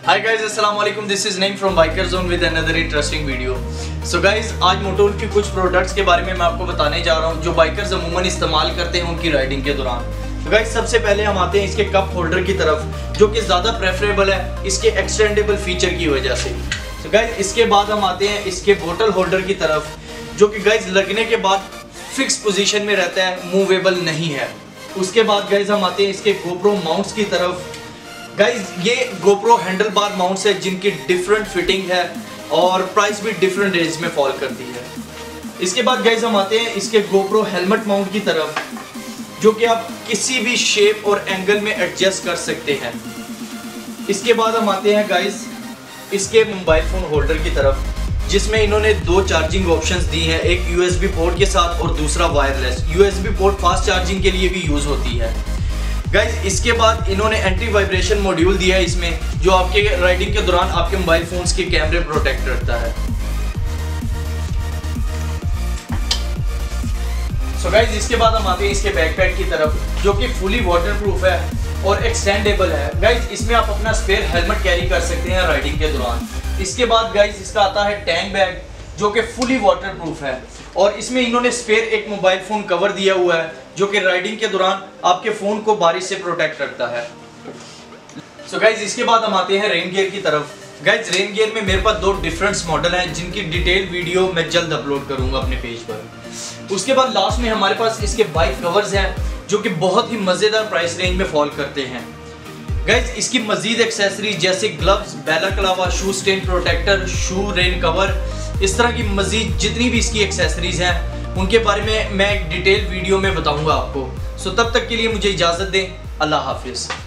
हाय guys, अस्सलाम वालेकुम। This is Naeem from biker zone with another interesting video. So guys, आज मोटोल की कुछ प्रोडक्ट्स के बारे में मैं आपको बताने जा रहा हूं जो बाइकर्स अमूमन इस्तेमाल करते हैं उनकी राइडिंग के दौरान। तो गाइस, सबसे पहले हम आते हैं इसके कप होल्डर की तरफ, जो कि ज़्यादा प्रेफरेबल है इसके एक्सटेंडेबल फीचर की वजह से। तो गाइस, इसके बाद हम आते हैं इसके बोतल होल्डर की तरफ, जो कि गाइस लगने के बाद फिक्स पोजीशन में रहता है, मूवेबल नहीं है। उसके बाद गाइस हम आते हैं इसके गोप्रो माउंट्स की तरफ। गाइस, ये गोप्रो हैंडल बार माउंट्स है जिनकी डिफरेंट फिटिंग है और प्राइस भी डिफरेंट रेंज में फॉल करती है। इसके बाद गाइस हम आते हैं इसके गोप्रो हेलमेट माउंट की तरफ, जो कि आप किसी भी शेप और एंगल में एडजस्ट कर सकते हैं। इसके बाद हम आते हैं गाइस इसके मोबाइल फ़ोन होल्डर की तरफ, जिसमें इन्होंने दो चार्जिंग ऑप्शंस दी हैं, एक USB पोर्ट के साथ और दूसरा wireless. USB port fast charging के लिए भी यूज़ होती है। गाइस, इसके बाद इन्होंने एंटी वाइब्रेशन मॉड्यूल दिया है इसमें, जो आपके राइडिंग के दौरान आपके मोबाइल फोन्स के कैमरे प्रोटेक्ट करता है। सो गाइस, इसके बाद हम आते हैं इसके बैकपैक की तरफ, जो कि फुली वाटरप्रूफ है और एक्सटेंडेबल है। गाइस, इसमें आप अपना स्पेयर हेलमेट कैरी कर सकते हैं राइडिंग के दौरान। इसके बाद गाइस इसका आता है टैंक बैग, जो कि फुली वाटरप्रूफ है और इसमें इन्होंने स्पेयर एक मोबाइल फ़ोन कवर दिया हुआ है, जो कि राइडिंग के दौरान आपके फ़ोन को बारिश से प्रोटेक्ट करता है। सो गाइस, इसके बाद हम आते हैं रेन गियर की तरफ। गाइस, रेन गियर में मेरे पास दो डिफरेंट मॉडल हैं, जिनकी डिटेल वीडियो मैं जल्द अपलोड करूंगा अपने पेज पर। उसके बाद लास्ट में हमारे पास इसके बाइक कवर्स हैं, जो कि बहुत ही मज़ेदार प्राइस रेंज में फॉल करते हैं। गाइस, इसकी मजीद एक्सेसरीज जैसे gloves, balaclava, shoe stain protector, shoe rain cover, इस तरह की मजीद जितनी भी इसकी एक्सेसरीज हैं उनके बारे में मैं एक डिटेल वीडियो में बताऊंगा आपको। सो तब तक के लिए मुझे इजाज़त दें। अल्लाह हाफिज़।